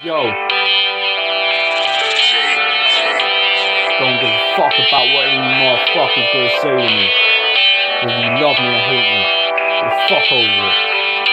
Yo, don't give a fuck about what any motherfucker's gonna say to me. Whether you love me or hate me, the fuck over it.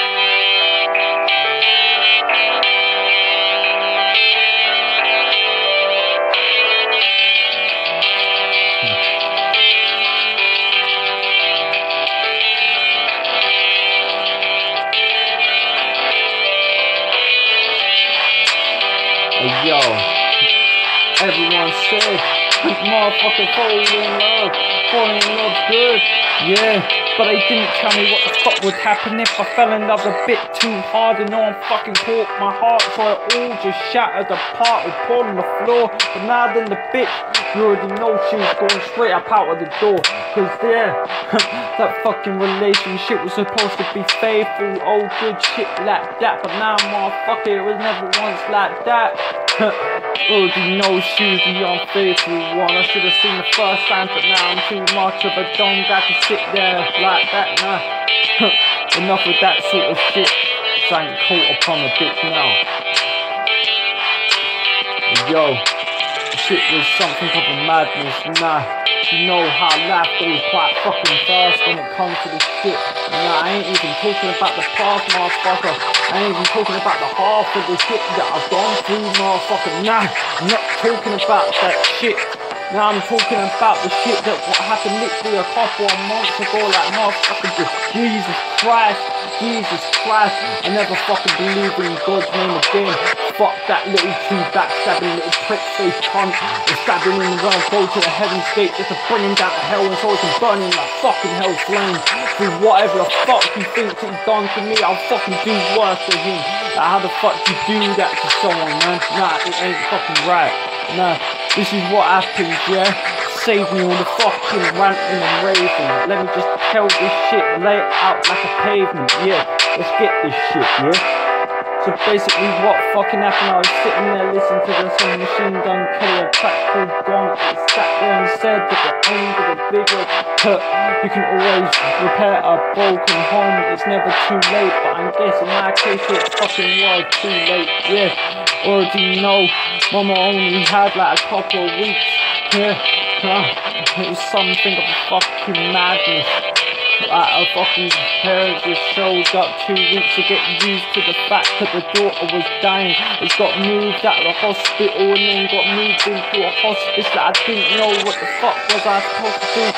Hey, yo, everyone said, motherfucker, falling in love's good, yeah, but they didn't tell me what the fuck would happen if I fell in love a bit too hard. And now I'm fucking caught my heart, so it all just shattered apart with porn on the floor. But now then the bitch, you already know she was going straight up out of the door. Cause yeah, that fucking relationship was supposed to be faithful, all good shit like that. But now motherfucker, it was never once like that. Already know she was the unfaithful one. I should have seen the first signs, but now I'm too much of a dumb guy to sit there like that. Nah, enough with that sort of shit. So I ain't caught upon a bitch now. Yo, shit was something of a madness. Nah, you know how life goes quite fucking fast when it comes to this shit. Nah, I ain't even talking about the past, motherfucker. I ain't even talking about the half of the shit that I've gone through, motherfucker. Nah, I'm not talking about that shit. Now I'm talking about the shit that happened literally a couple of months ago. Like, motherfucker, just Jesus Christ, I never fucking believed in God's name again. Fuck that little two backstabbing little prick face cunt. They're stabbing him around, go to the heaven's gate just to bring him down to hell, and so he can burn him like fucking hell flames. Do whatever the fuck you think he's done to me, I'll fucking do worse to him. Like, how the fuck you do that to someone, man? Nah, it ain't fucking right. Nah, this is what happens, yeah? Save me all the fucking ranting and raving. Let me just tell this shit, lay it out like a pavement, yeah? Let's get this shit, yeah? So basically what fucking happened, I was sitting there listening to some Machine Gun Kelly, a track called Gone. It sat there and said that the end of the video, you can always repair a broken home, it's never too late. But I guess in my case it fucking was too late, yeah. Already know, mama only had like a couple of weeks, yeah. It was something of a fucking madness. A fucking parent just showed up 2 weeks to get used to the fact that the daughter was dying. It got moved out of the hospital and then got moved into a hospice that I didn't know what the fuck was I supposed to do.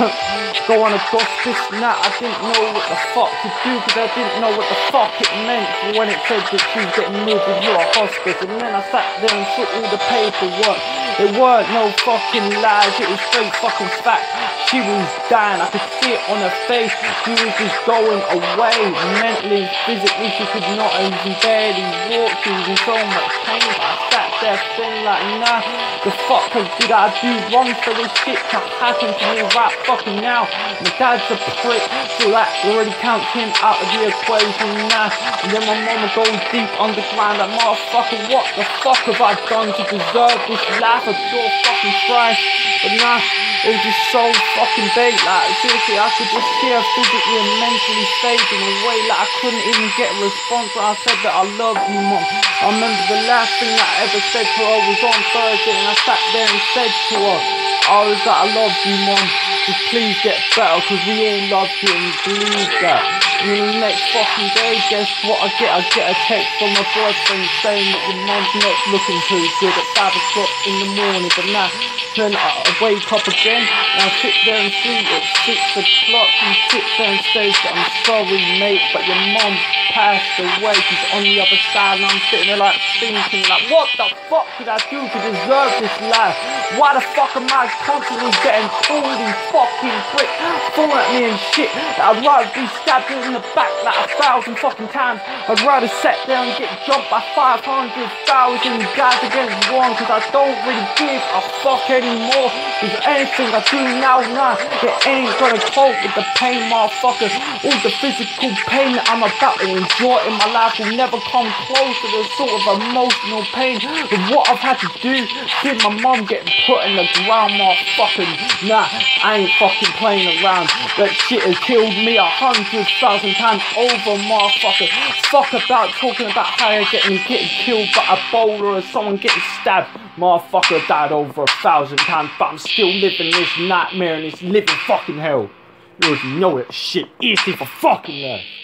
Go on a hospice? Nah, I didn't know what the fuck to do, because I didn't know what the fuck it meant when it said that she was getting moved into a hospice. And then I sat there and took all the paperwork. It weren't no fucking lies, it was straight fucking fact. She was dying, I could see it on her face. She was just going away, mentally and physically. She could not even barely walk, she was in so much pain. I sat there feeling like, nah, the fuck did I do wrong for this shit to happen to me right fucking now? My dad's a prick, so that already counts him out of the equation now. And then my mama goes deep underground like, motherfucker, what the fuck have I done to deserve this life of pure fucking Christ? But nah, it was just so fucking big, like seriously I could just see her physically and mentally fading away. Like I couldn't even get a response when I said that I love you, mom. I remember the last thing that I ever said to her was on Thursday, and I sat there and said to her, I was like, I love you, mom, just please get better, cause we all love you and believe that. And then the next fucking day, guess what I get? I get a text from my boyfriend saying that your mom's not looking too good at 5 o'clock in the morning. But now, then I wake up again and I sit there and sleep at 6 o'clock. He sits there and says that I'm sorry mate, but your mom's passed away, she's on the other side. And I'm sitting there like thinking like, what the fuck did I do to deserve this life? Why the fuck am I constantly getting pulled these fucking bricks falling at me and shit? I'd rather be stabbed in the back like 1,000 fucking times. I'd rather sit there and get jumped by 500,000 guys against one, cause I don't really give a fuck anymore. Cause anything I do now, nah, it ain't gonna cope with the pain, motherfucker. All the physical pain that I'm about to enjoy in my life will never come close to the sort of emotional pain of what I've had to do. See my mum getting put in the ground, motherfucker. Nah, I ain't fucking playing around. That shit has killed me 100,000 times over, motherfucker. Fuck about talking about how you're getting killed by a bowler or someone getting stabbed. Motherfucker died over 1,000 times, but I'm still living this nightmare and this living fucking hell. You already know that shit easy for fucking there.